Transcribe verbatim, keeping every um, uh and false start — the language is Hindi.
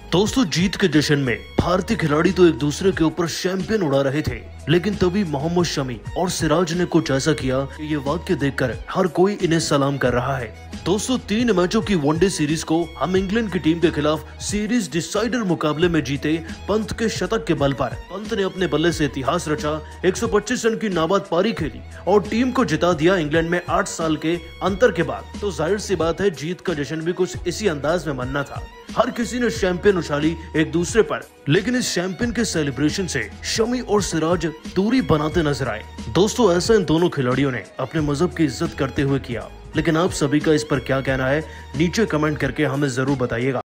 दोस्तों, जीत के जश्न में भारतीय खिलाड़ी तो एक दूसरे के ऊपर शैंपियन उड़ा रहे थे, लेकिन तभी मोहम्मद शमी और सिराज ने कुछ ऐसा किया कि ये वाक्य देखकर हर कोई इन्हें सलाम कर रहा है। दोस्तों, तीन मैचों की वनडे सीरीज को हम इंग्लैंड की टीम के खिलाफ सीरीज डिसाइडर मुकाबले में जीते पंत के शतक के बल पर। पंत ने अपने बल्ले से इतिहास रचा, एक सौ पच्चीस रन की नाबाद पारी खेली और टीम को जिता दिया इंग्लैंड में आठ साल के अंतर के बाद। तो जाहिर सी बात है, जीत का जश्न भी कुछ इसी अंदाज में मनना था। हर किसी ने शैंपियन उछाली एक दूसरे पर, लेकिन इस शैंपियन के सेलिब्रेशन से शमी और सिराज दूरी बनाते नजर आए। दोस्तों, ऐसा इन दोनों खिलाड़ियों ने अपने मजहब की इज्जत करते हुए किया। लेकिन आप सभी का इस पर क्या कहना है, नीचे कमेंट करके हमें जरूर बताइएगा।